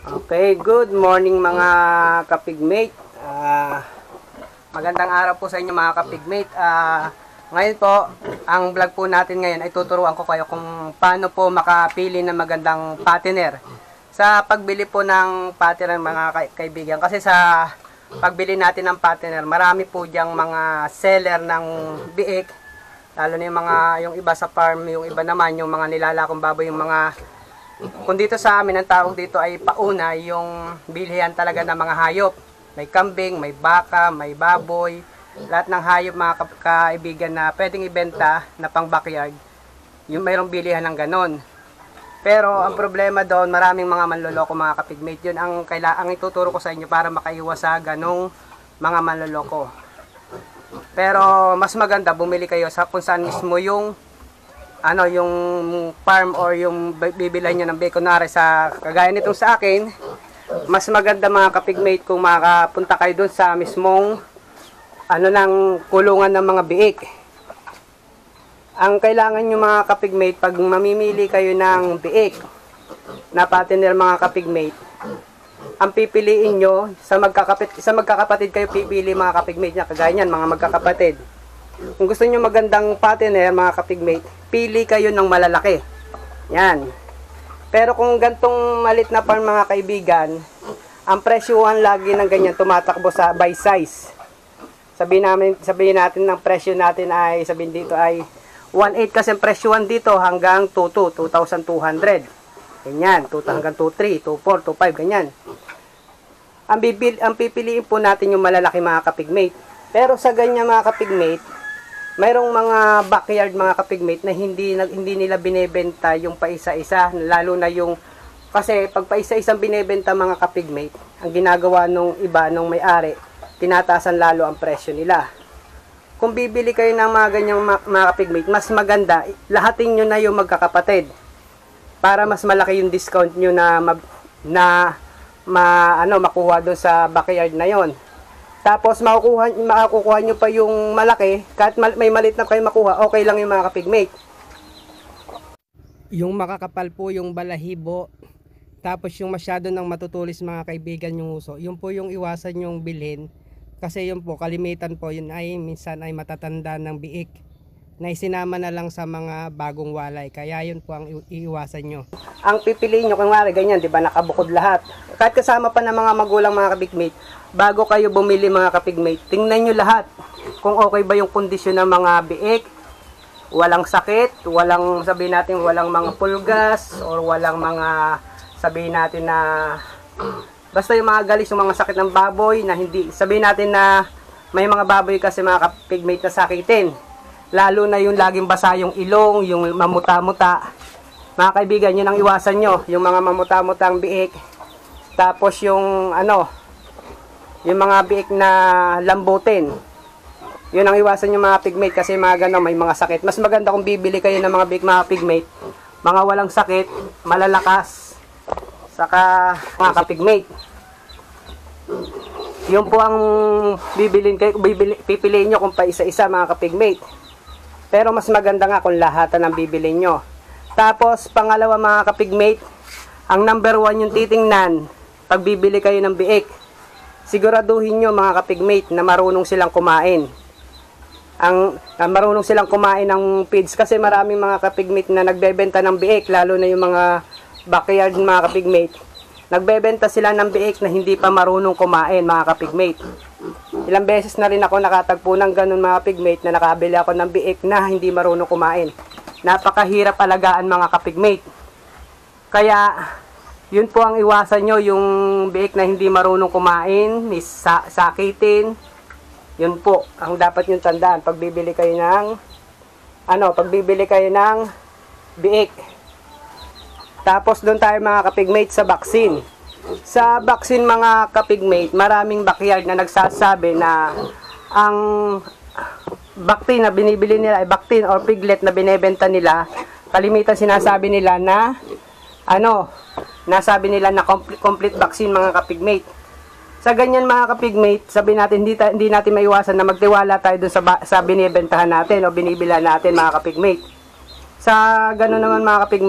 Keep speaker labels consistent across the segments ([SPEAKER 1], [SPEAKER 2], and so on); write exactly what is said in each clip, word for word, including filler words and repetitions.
[SPEAKER 1] Okay, good morning mga kapigmate. Uh, magandang araw po sa inyo mga kapigmate. Uh, ngayon po, ang vlog po natin ngayon ay tuturuan ko kayo kung paano po makapili ng magandang patiner. Sa pagbili po ng patiner mga ka kaibigan, kasi sa pagbili natin ng patiner, marami po diyang mga seller ng biik. Lalo na yung mga, yung iba sa farm, yung iba naman, yung mga nilalakong baboy, yung mga kung dito sa amin, ang tawag dito ay pauna, yung bilihan talaga ng mga hayop. May kambing, may baka, may baboy, lahat ng hayop mga ka kaibigan na pwedeng ibenta na pang backyard, yung mayroong bilihan ng ganon. Pero ang problema doon, maraming mga manloloko mga kapigmate. Yun ang, ang ituturo ko sa inyo para makaiwas sa ganong mga manloloko. Pero mas maganda, bumili kayo sa kung saan mismo yung ano yung farm or yung bibilhan nyo ng biik. Kunwari sa kagaya nitong sa akin, mas maganda mga kapigmate kung makapunta kayo dun sa mismong ano ng kulungan ng mga biik. Ang kailangan nyo mga kapigmate, pag mamimili kayo ng biik na patiner mga kapigmate, ang pipiliin nyo sa magkakapit sa magkakapatid kayo pipili mga kapigmate niya, kagaya niyan mga magkakapatid. Kung gusto niyo magandang patiner mga kapigmate, pili kayo ng malalaki. Yan. Pero kung gantong malit na farm mga kaibigan, ang presyuhan lagi ng ganyan tumatakbo sa by size. Sabihin namin, sabihin natin ng presyo natin ay sabihin dito ay one eight kasi ang presyuhan dito hanggang two two, two thousand two hundred. Ganyan, two hanggang two three, two four, two five ganyan. Ang bibil ang pipiliin po natin yung malalaki mga kapigmate. Pero sa ganyan mga kapigmate, mayroong mga backyard mga kapigmate na hindi hindi nila binebenta yung paisa-isa, lalo na yung kasi pag paisa-isang binebenta mga kapigmate, ang ginagawa nung iba nung may-ari, tinataasan lalo ang presyo nila. Kung bibili kayo ng mga ganyang mga kapigmate, mas maganda lahatin niyo na yung magkakapatid para mas malaki yung discount niyo na na ma, ano makuha doon sa backyard na yon. Tapos makukuha, makakukuha nyo pa yung malaki, kahit mal, may malit na kayo makuha, okay lang yung mga kapigmate. Yung makakapal po yung balahibo, tapos yung masyado ng matutulis mga kaibigan yung uso, yun po yung iwasan yung bilhin. Kasi yun po, kalimitan po, yun ay minsan ay matatanda ng biik na isinama na lang sa mga bagong walay. Kaya yun po ang iiwasan nyo. Ang pipiliin nyo, kung wari ganyan, di ba, nakabukod lahat. Kahit kasama pa ng mga magulang mga kapigmate, bago kayo bumili mga kapigmate, tingnan nyo lahat kung okay ba yung kondisyon ng mga biik, walang sakit, walang sabihin natin walang mga pulgas or walang mga sabihin natin na basta yung mga galis, yung mga sakit ng baboy na hindi, sabihin natin na may mga baboy kasi mga kapigmate na sakitin, lalo na yung laging basa yung ilong, yung mamuta-muta. Mga kaibigan, yun ang iwasan nyo, yung mga mamuta-mutang biik. Tapos yung ano, yung mga biik na lambutin, yun ang iwasan yung mga pigmate kasi mga gano'n, may mga sakit. Mas maganda kung bibili kayo ng mga biik mga pigmate, mga walang sakit, malalakas, saka mga kapigmate. Yun po ang bibilin kayo, bibili, pipiliin nyo kung pa isa-isa mga kapigmate. Pero mas maganda nga kung lahatan ang bibilin nyo. Tapos pangalawa mga kapigmate, ang number one yung titingnan pag bibili kayo ng biik, siguraduhin nyo mga kapigmate na marunong silang kumain. Ang uh, marunong silang kumain ng feeds kasi maraming mga kapigmate na nagbebenta ng biik, lalo na yung mga backyard mga kapigmate. Nagbebenta sila ng biik na hindi pa marunong kumain mga kapigmate. Ilang beses na rin ako nakatagpo ng ganun mga kapigmate na nakabili ako ng biik na hindi marunong kumain. Napakahirap alagaan mga kapigmate. Kaya yun po ang iwasan nyo, yung biik na hindi marunong kumain, sa sakitin. Yun po ang dapat nyo tandaan pag bibili kayo ng ano, pag bibili kayo ng biik. Tapos doon tayo mga kapigmate sa vaccine. Sa vaccine mga kapigmate, maraming backyard na nagsasabi na ang vaccine na binibili nila ay vaccine or piglet na binebenta nila, kalimitan sinasabi nila na ano, nasabi nila na complete, complete vaccine mga kapigmate. Sa ganyan mga kapigmate, sabi natin hindi, hindi natin maiwasan na magtiwala tayo dun sa, sa binibentahan natin o binibilan natin mga kapigmate. Sa gano'n naman mga kapigmate,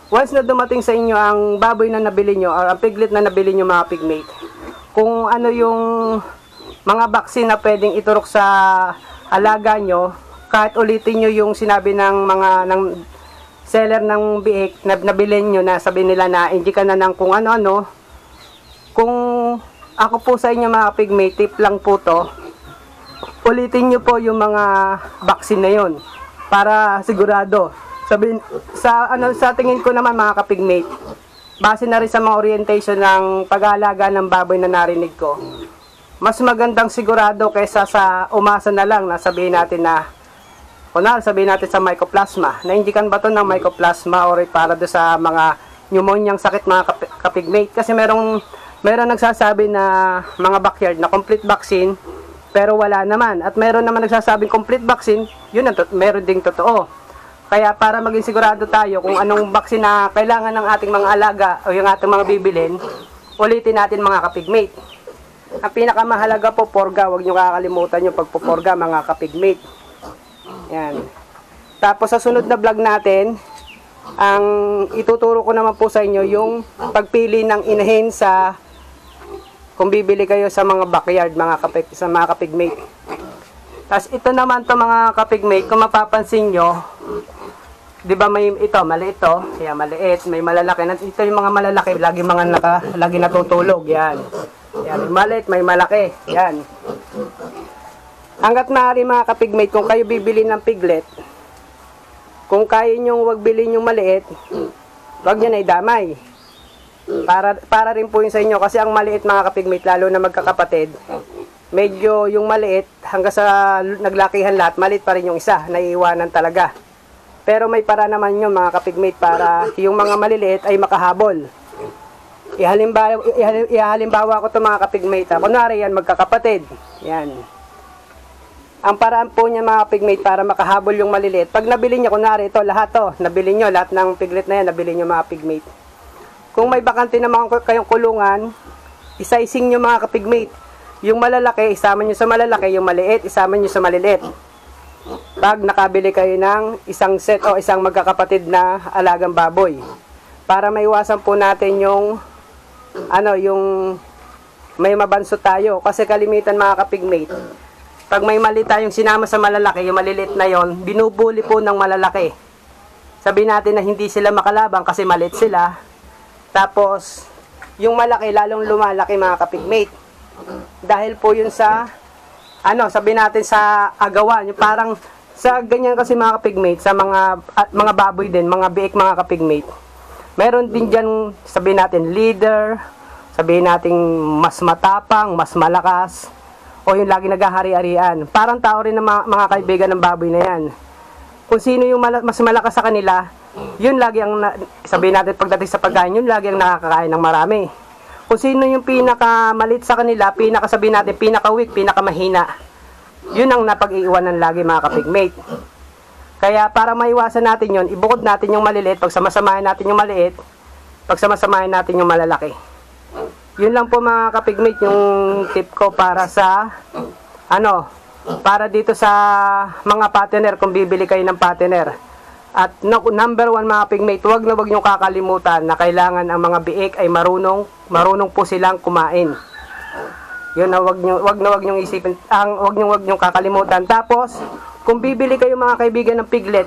[SPEAKER 1] once na dumating sa inyo ang baboy na nabili nyo or ang piglet na nabili nyo mga pigmate, kung ano yung mga vaccine na pwedeng iturok sa alaga nyo, kahit ulitin nyo yung sinabi ng mga ng seller ng biik na nabili nyo na sabi nila na hindi ka na ng kung ano-ano, kung ako po sa inyo mga pigmate, tip lang po to, ulitin nyo po yung mga vaccine na yun para sigurado. Sabihin, sa, ano, sa tingin ko naman mga kapigmate, base na rin sa mga orientation ng pag-aalaga ng baboy na narinig ko, mas magandang sigurado kaysa sa umasa na lang na sabihin natin na, kunwari sabihin natin sa mycoplasma, naindikan ba ito ng mycoplasma or para do sa mga pneumoniang sakit mga kap kapigmate? Kasi merong, meron nagsasabi na mga backyard na complete vaccine, pero wala naman. At meron naman nagsasabing complete vaccine, yun ang meron ding totoo. Kaya para maging sigurado tayo kung anong vaccine na kailangan ng ating mga alaga o yung ating mga bibilin, ulitin natin mga kapigmate. Ang pinakamahalaga po, porga. Huwag nyo kakalimutan yung pagpuporga mga kapigmate. Yan. Tapos sa sunod na vlog natin, ang ituturo ko naman po sa inyo yung pagpili ng inahin sa kung bibili kayo sa mga backyard mga kapig, sa mga kapigmate. Tapos ito naman to mga kapigmate, kung mapapansin nyo, di ba may ito, maliit to, kaya maliit, may malalaki. Ito yung mga malalaki, lagi mga naka, lagi natutulog, yan. Yan, may maliit, may malaki, yan. Hanggat maaari mga kapigmate, kung kayo bibili ng piglet, kung kaya nyo wag bilhin yung maliit, wag nyo na idamay. Para, para rin po yun sa inyo, kasi ang maliit mga kapigmate, lalo na magkakapatid, medyo yung maliit, hanggang sa naglakihan lahat, maliit pa rin yung isa, naiiwanan talaga. Pero may para naman yun mga kapigmate, para yung mga maliliit ay makahabol. Ihalimbawa, ihalimbawa ko ito mga kapigmate, ha. Kunwari yan, magkakapatid, yan. Ang paraan po niya mga pigmate para makahabol yung maliliit. Pag nabili niya, kunwari ito, lahat to, nabili niyo, lahat ng piglet na yan, nabili niyo mga pigmate. Kung may bakante naman kayong kulungan, isa-ising niyo mga kapigmate. Yung malalaki, isama niyo sa malalaki, yung maliit, isama niyo sa maliliit. Pag nakabili kayo ng isang set o isang magkakapatid na alagang baboy. Para maiwasan po natin yung, ano, yung may mabanso tayo. Kasi kalimitan mga kapigmate, pag may mali tayong sinama sa malalaki, yung maliliit na yon, binubuli po ng malalaki. Sabihin natin na hindi sila makalabang kasi maliit sila. Tapos, yung malaki lalong lumalaki mga kapigmate. Dahil po yun sa, ano, sabihin natin sa agawan. Yung parang, sa ganyan kasi mga kapigmate, sa mga, at mga baboy din, mga biik mga kapigmate. Meron din dyan, sabihin natin, leader, sabihin natin mas matapang, mas malakas, o yung lagi naghahari-harian. Parang tao rin ng mga, mga kaibigan ng baboy na yan. Kung sino yung mala, mas malakas sa kanila, yun lagi ang, na, sabihin natin pagdating sa pagkain, yun lagi ang nakakakain ng marami. Kung sino yung pinakamalit sa kanila, pinaka, sabihin natin, pinaka-weak, pinaka-mahina, yun ang napag-iiwanan lagi mga kapigmate. Kaya para maiwasan natin yun, ibukod natin yung maliliit, pagsamasamahin natin yung maliit, pagsamasamahin natin yung malalaki. Yun lang po mga kapigmate yung tip ko para sa ano, para dito sa mga partner kung bibili kayo ng partner. At no, number one mga pigmate, wag na wag nyo kakalimutan na kailangan ang mga biik ay marunong, marunong po silang kumain. Yun na wag nyo, wag na wag nyo isipin, ang wag nyo wag nyo kakalimutan. Tapos, kung bibili kayo mga kaibigan ng piglet,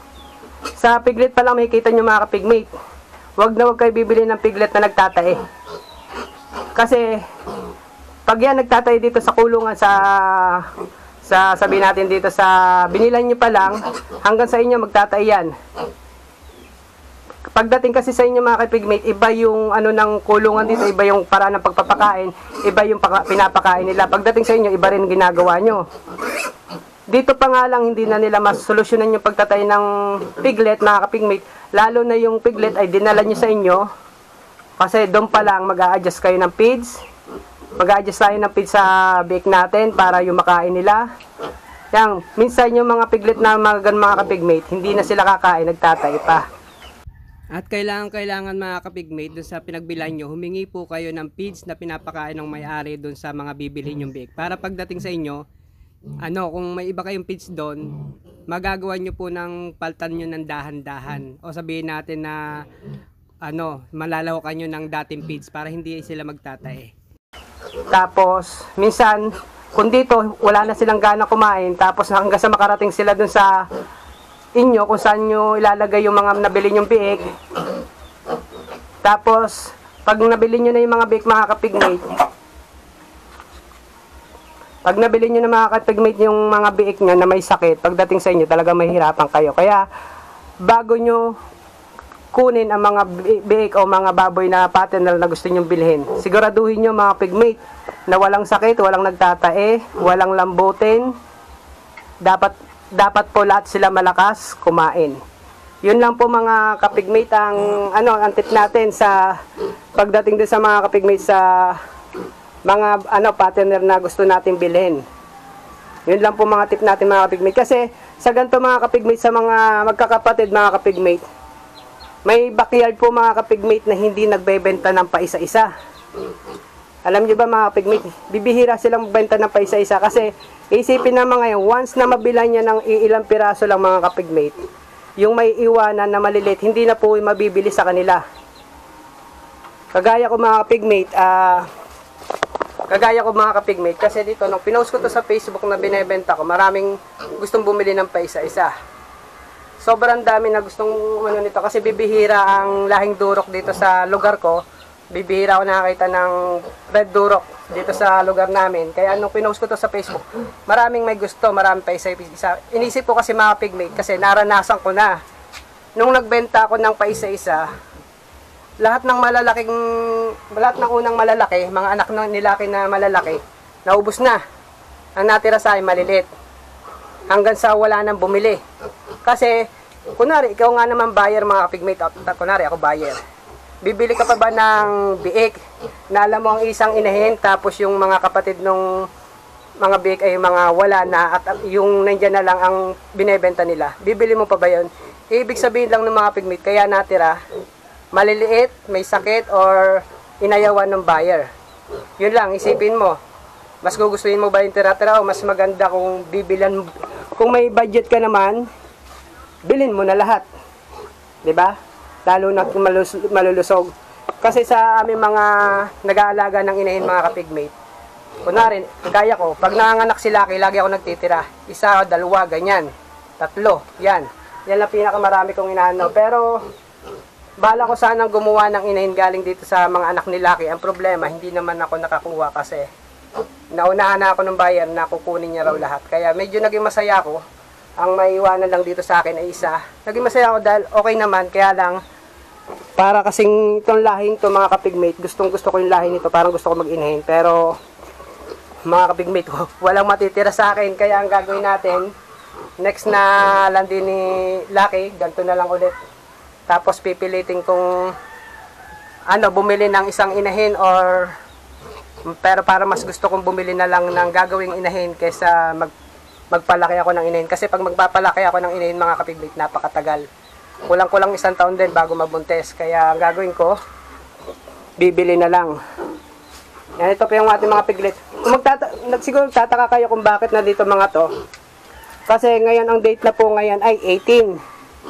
[SPEAKER 1] sa piglet pa lang makikita nyo mga kapigmate, wag na wag kayo bibili ng piglet na nagtatae. Kasi pag yan nagtatay dito sa kulungan sa sa sabihin natin dito sa binilan nyo pa lang, hanggang sa inyo magtatay yan. Pagdating kasi sa inyo mga kapigmate, iba yung ano ng kulungan dito, iba yung paraan ng pagpapakain, iba yung paka, pinapakain nila. Pagdating sa inyo, iba rin ginagawa nyo. Dito pa nga lang hindi na nila masolusyonan yung pagtatay ng piglet mga kapigmate, lalo na yung piglet ay dinala nyo sa inyo. Kasi doon pa lang mag-a-adjust kayo ng feeds. Mag-a-adjust tayo ng feeds sa biik natin para yung makain nila. Yang, minsan yung mga piglet na mga, mga kapigmate, hindi na sila kakain, nagtatay pa. At kailangan-kailangan mga kapigmate, doon sa pinagbilan nyo, humingi po kayo ng feeds na pinapakain ng may-ari doon sa mga bibili nyong biik. Para pagdating sa inyo, ano, kung may iba kayong feeds doon, magagawa nyo po ng paltan nyo ng dahan-dahan. O sabihin natin na ano, malalawakan nyo ng dating feeds para hindi sila magtatae. Tapos, minsan, kung dito wala na silang gana kumain, tapos hanggang sa makarating sila dun sa inyo, kung saan nyo ilalagay yung mga nabili nyong biik. Tapos, pag nabili nyo na yung mga biik, mga kapigmate, pag nabili nyo na mga kapigmate yung mga biik nyo na may sakit, pagdating sa inyo, talaga mahihirapan kayo. Kaya, bago nyo kunin ang mga biik o mga baboy na paternal na gusto nyong bilhin, siguraduhin nyo mga pigmate na walang sakit, walang nagtatae, walang lambutin. Dapat, dapat po lahat sila malakas kumain. Yun lang po mga kapigmate ang, ano, ang tip natin sa pagdating din sa mga kapigmate sa mga ano partner na gusto natin bilhin. Yun lang po mga tip natin mga kapigmate. Kasi sa ganito mga kapigmate, sa mga magkakapatid mga kapigmate, may backyard po mga kapigmate na hindi nagbebenta ng paisa-isa. Alam nyo ba mga kapigmate, bibihira silang magbenta ng paisa-isa kasi isipin naman ngayon, once na mabilan niya ng ilang piraso lang mga kapigmate, yung may iwanan na malilit, hindi na po mabibili sa kanila. Kagaya ko mga kapigmate, ah... Uh, Kagaya ko mga kapigmate, kasi dito, nung pinost ko to sa Facebook na binebenta ko, maraming gustong bumili ng paisa-isa. Sobrang dami na gustong ano nito, kasi bibihira ang lahing durok dito sa lugar ko. Bibihira ako nakakita ng red durok dito sa lugar namin. Kaya nung pinost ko to sa Facebook, maraming may gusto, maraming paisa-isa. Inisip ko kasi mga pigmate, kasi naranasan ko na. Nung nagbenta ako ng paisa-isa, lahat ng malalaking, lahat ng unang malalaki, mga anak ng nilaki na malalaki, naubos na. Ang natira sa akin, maliliit. Hanggang sa wala nang bumili. Kasi, kunwari, ikaw nga naman buyer mga kapigmate, kunwari ako buyer. Bibili ka pa ba ng biik na alam mo ang isang inahin, tapos yung mga kapatid nung mga biik ay mga wala na, at yung nandyan na lang ang binebenta nila. Bibili mo pa ba yun? Ibig sabihin lang ng mga pigmate, kaya natira, maliliit, may sakit, or inayawan ng buyer. Yun lang, isipin mo. Mas gugustuhin mo ba yung tira-tira o mas maganda kung bibilan, kung may budget ka naman, bilhin mo na lahat. 'Di ba? Lalo na kung malus malulusog. Kasi sa aming mga nag-aalaga ng inahin mga kapigmate, kunwari, kagaya ko, pag nanganak si Lucky, lagi ako nagtitira. Isa, dalawa, ganyan. Tatlo, yan. Yan lang pinakamarami kong inaano. Pero, bala ko sanang gumawa ng inahin galing dito sa mga anak ni Lucky. Ang problema, hindi naman ako nakakuha kasi naunahan na ako ng buyer na kukunin niya raw lahat. Kaya medyo naging masaya ako. Ang maiwanan lang dito sa akin ay isa. Naging masaya ako dahil okay naman. Kaya lang, para kasing itong lahing to mga kapigmate, gustong gusto ko yung lahi nito. Parang gusto ko mag-inahin. Pero, mga kapigmate ko, walang matitira sa akin. Kaya ang gagawin natin, next na landi ni Lucky, ganito na lang ulit. Tapos pipilitin kong ano, bumili ng isang inahin or pero para mas gusto kong bumili na lang ng gagawing inahin kaysa mag, magpalaki ako ng inahin. Kasi pag magpapalaki ako ng inahin mga kapigmate, napakatagal. Kulang-kulang isang taon din bago mabuntes. Kaya ang gagawin ko, bibili na lang. Yan, ito po yung ating mga piglet. Kung magtata siguro tataka kayo kung bakit na dito mga to. Kasi ngayon ang date na po ngayon ay eighteen.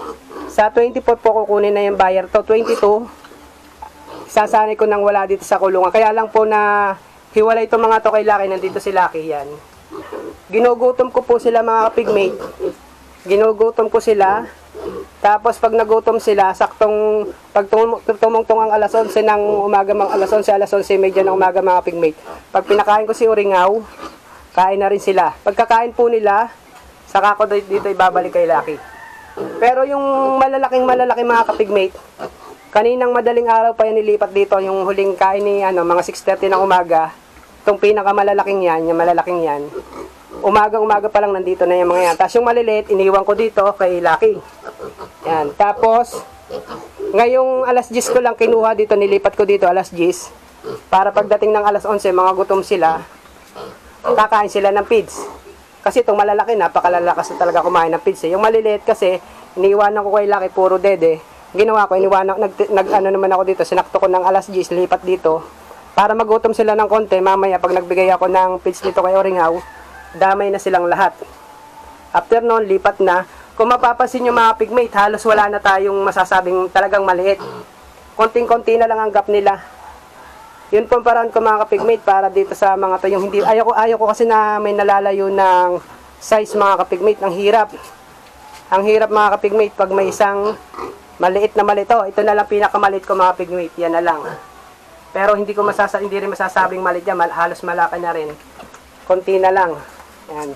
[SPEAKER 1] Sa twenty-four po kukunin na yung buyer to. twenty-two, sasanay ko nang wala dito sa kulungan. Kaya lang po na hiwalay itong mga to kay Lucky. Nandito si Lucky yan. Ginugutom ko po sila mga kapigmate. Ginugutom ko sila. Tapos pag nagutom sila, saktong pag tumungtong ang alas onse ng umaga, mga alas onse, alas onse medya ng umaga mga kapigmate. Pag pinakain ko si Uringaw, kain na rin sila. Pagkakain po nila, saka ko dito ibabalik kay Lucky. Pero yung malalaking malalaking mga kapigmate, kaninang madaling araw pa yan nilipat dito, yung huling kain ni ano, mga six thirty ng umaga, itong pinakamalalaking yan, yung malalaking yan, umaga-umaga pa lang nandito na yung mga yan. Tapos yung maliliit, iniwan ko dito kay Lucky. Yan. Tapos, ngayong alas diyes ko lang kinuha dito, nilipat ko dito alas diyes, para pagdating ng alas onse, mga gutom sila, kakain sila ng feeds. Kasi itong malalaki, napakalalakas na talaga kumain ng feeds. Eh. Yung maliliit kasi, iniiwanan ko kay Lucky, puro dede. Ginawa ko, iniwanan, nag, nag, ano naman ako dito, sinakto ko ng alas diyes, lipat dito, para magutom sila ng konti. Mamaya, pag nagbigay ako ng feeds dito kay Uringaw, damay na silang lahat. After noon, lipat na. Kung mapapansin nyo mga pigmate, halos wala na tayong masasabing talagang maliit. Konting-konti na lang ang gap nila. Yun po ang paraan ko mga kapigmate para dito sa mga to yung hindi, ayaw ko, ayaw ko kasi na may nalalayo ng size mga kapigmate. Ang hirap. Ang hirap mga kapigmate pag may isang maliit na malito. Ito na lang pinakamaliit ko mga kapigmate. Yan na lang. Pero hindi ko masasa hindi rin masasabing maliit yan. Mal halos malaki na rin. Konti na lang. Yan.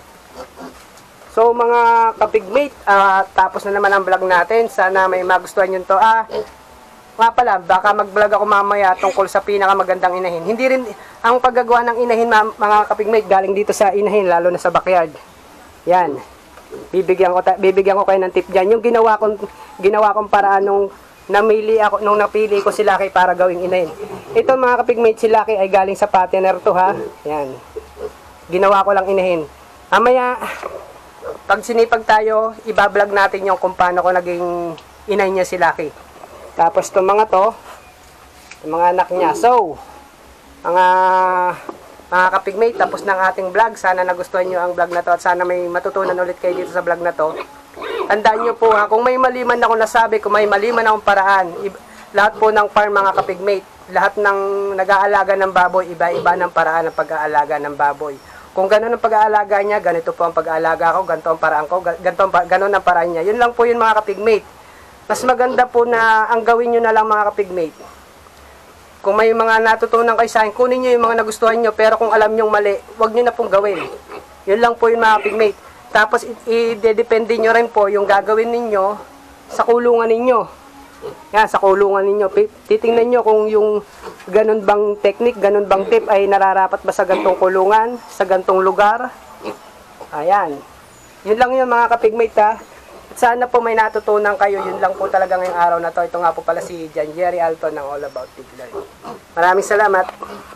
[SPEAKER 1] So mga kapigmate, uh, tapos na naman ang vlog natin. Sana may magustuhan nyo to. Ah, nga pala, baka mag-vlog ako mamaya tungkol sa pinakamagandang inahin. Hindi rin, ang paggagawa ng inahin mga kapigmate galing dito sa inahin, lalo na sa backyard. Yan. Bibigyan ko, bibigyan ko kayo ng tip dyan. Yung ginawa kong, ginawa kong paraan nung namili ako, nung napili ko si Lucky para gawing inahin. Ito mga kapigmate, si Lucky ay galing sa patiner to ha. Yan. Ginawa ko lang inahin. Amaya, pag sinipag tayo, ibablog natin yung kung paano ko naging inahin niya si Lucky. Tapos itong mga to, yung mga anak niya. So, mga mga kapigmate, tapos ng ating vlog. Sana nagustuhan nyo ang vlog na to at sana may matutunan ulit kayo dito sa vlog na to. Tandaan nyo po ha, kung may mali man ako nasabi, kung may mali man akong paraan, lahat po ng farm mga kapigmate, lahat ng nag-aalaga ng baboy, iba-iba ng paraan ng pag-aalaga ng baboy. Kung gano'n ang pag-aalaga niya, ganito po ang pag-aalaga ko, ganito ang paraan ko, ganito ang, gano'n ang paraan niya. Yun lang po yun mga kapigmate. Mas maganda po na ang gawin nyo na lang mga kapigmate. Kung may mga natutunan kayo sa akin, kunin nyo yung mga nagustuhan nyo, pero kung alam nyo mali, wag nyo na pong gawin. Yun lang po yung mga kapigmate. Tapos i-depende nyo rin po yung gagawin ninyo sa kulungan ninyo. Yan, sa kulungan ninyo. Titingnan nyo kung yung ganun bang technique, ganun bang tip ay nararapat ba sa gantong kulungan, sa gantong lugar. Ayan. Yun lang yun mga kapigmate ha. At sana po may natutunan kayo. Yun lang po talaga ngayong araw na to. Ito nga po pala si John Jerry Alton ng All About Pig Life. Maraming salamat.